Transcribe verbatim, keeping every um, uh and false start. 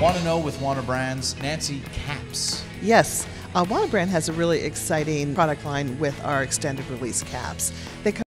Want to know with Wana Brands, Nancy, caps. Yes, uh, Wana brand has a really exciting product line with our extended release caps. They come